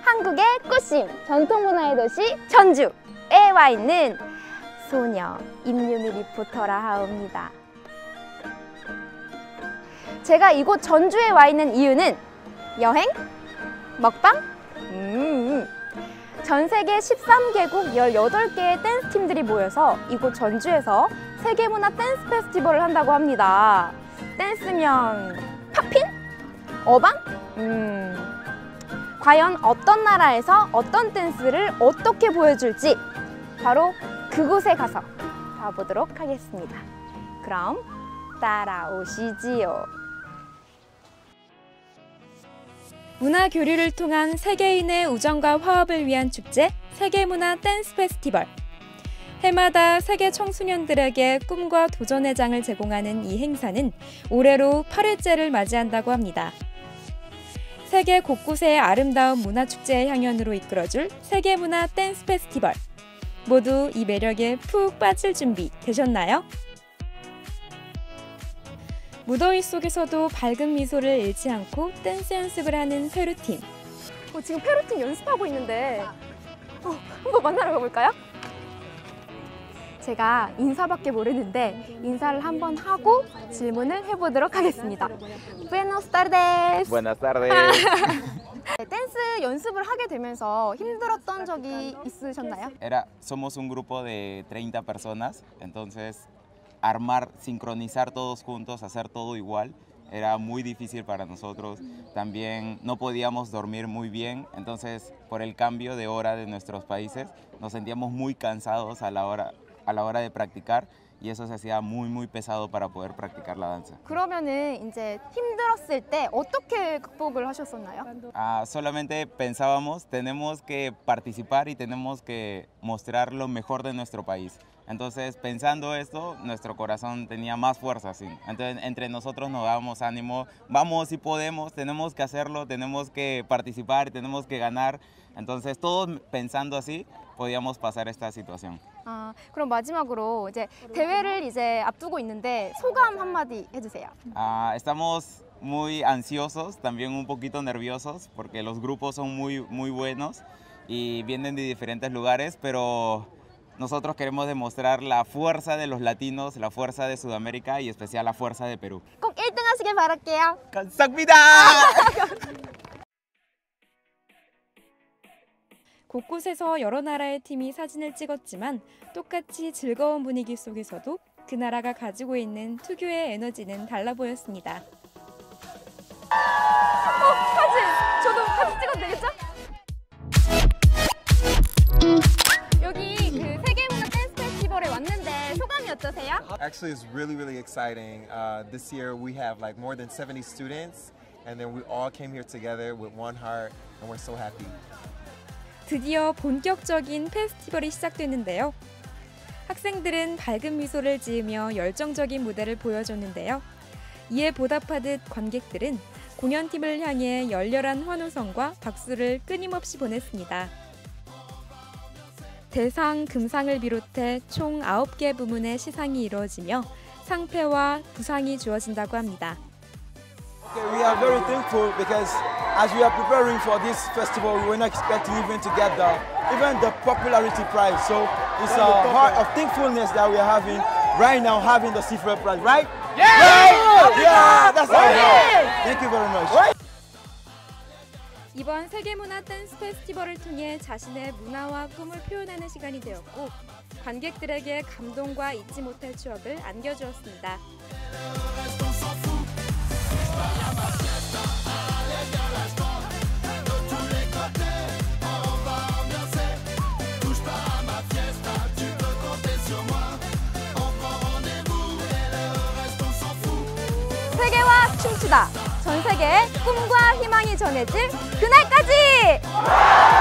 한국의 꽃심, 전통문화의 도시 전주에 와 있는 소녀 임유미 리포터라 하옵니다. 제가 이곳 전주에 와 있는 이유는 여행? 먹방? 전 세계 13개국 18개의 댄스 팀들이 모여서 이곳 전주에서 세계문화 댄스 페스티벌을 한다고 합니다. 댄스면 팝핀? 어반? 과연 어떤 나라에서 어떤 댄스를 어떻게 보여줄지 바로 그곳에 가서 봐보도록 하겠습니다. 그럼 따라오시지요. 문화 교류를 통한 세계인의 우정과 화합을 위한 축제 세계문화 댄스 페스티벌. 해마다 세계 청소년들에게 꿈과 도전의 장을 제공하는 이 행사는 올해로 8회째를 맞이한다고 합니다. 세계 곳곳의 아름다운 문화축제의 향연으로 이끌어줄 세계문화 댄스 페스티벌. 모두 이 매력에 푹 빠질 준비 되셨나요? 무더위 속에서도 밝은 미소를 잃지 않고 댄스 연습을 하는 페루팀. 지금 페루팀 연습하고 있는데 한번 만나러 가볼까요? 제가 인사밖에 모르는데 인사를 한번 하고 질문을 해보도록 하겠습니다. Buenos tardes. Buenas tardes. 댄스 연습을 하게 되면서 힘들었던 적이 있으셨나요? Somos un grupo de 30 personas, entonces armar, sincronizar todos juntos, hacer todo igual, era muy difícil para nosotros. También no podíamos dormir muy bien, entonces por el cambio de hora de nuestros países nos sentíamos muy cansados a la hora de practicar y eso se hacía muy pesado para poder practicar la danza. 그러면은 이제 힘들었을 때 어떻게 극복을 하셨었나요? Solamente pensábamos, tenemos que participar y tenemos que mostrar lo mejor de nuestro país. Entonces, pensando esto, nuestro corazón tenía más fuerza, ¿sí? Entonces, entre nosotros nos dábamos ánimo, vamos si podemos, tenemos que hacerlo, tenemos que participar, tenemos que ganar. Entonces, todos pensando así, podíamos pasar esta situación. 그럼 마지막으로 이제 대회를 이제 앞두고 있는데 소감 한마디 해주세요. Estamos muy ansiosos, también un poquito nerviosos, porque los grupos son muy buenos y vienen de diferentes lugares, pero nosotros queremos demostrar la fuerza de los latinos, la fuerza de Sudamérica y especial la fuerza de Perú. 꼭 1등 하시길 바랄게요. 감사합니다. 곳곳에서 여러 나라의 팀이 사진을 찍었지만 똑같이 즐거운 분위기 속에서도 그 나라가 가지고 있는 특유의 에너지는 달라 보였습니다. 사진! 저도 사진 찍어도 되겠죠? 여기 그 세계문화 댄스 페스티벌에 왔는데 소감이 어떠세요? Actually, it's really exciting. This year we have like more than 70 students, and then we all came here together with one heart, and we're so happy. 드디어 본격적인 페스티벌이 시작됐는데요. 학생들은 밝은 미소를 지으며 열정적인 무대를 보여줬는데요. 이에 보답하듯 관객들은 공연팀을 향해 열렬한 환호성과 박수를 끊임없이 보냈습니다. 대상, 금상을 비롯해 총 9개 부문의 시상이 이루어지며 상패와 부상이 주어진다고 합니다. We are very thankful because as we are preparing for this festival, we were not expecting even to get even the popularity prize. So it's a heart of thankfulness that we are having right now, having the Seaford prize, right? Yeah, that's right. Thank you very much. 이번 세계문화 댄스 페스티벌을 통해 자신의 문화와 꿈을 표현하는 시간이 되었고 관객들에게 감동과 잊지 못할 추억을 안겨주었습니다. 세계와 춤추다! 전 세계에 꿈과 희망이 전해질 그날까지!